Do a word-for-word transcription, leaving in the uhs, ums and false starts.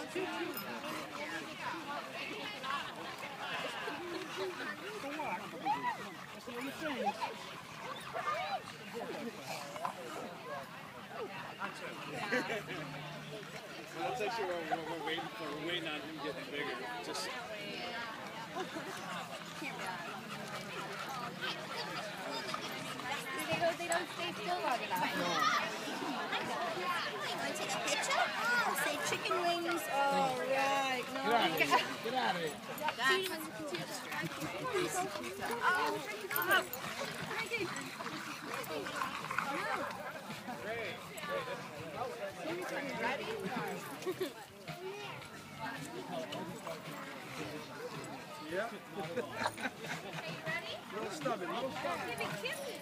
Well, that's actually what we're, we're waiting for. We're waiting on him getting bigger. Just. They don't, they don't stay still long enough. No. Want to take a picture? Oh, say chicken wings. Oh, right. No. Get out of here. Get out of here. Oh, oh. Ready? Yeah. Are you ready? Little stubborn, little stubborn. Give me kisses.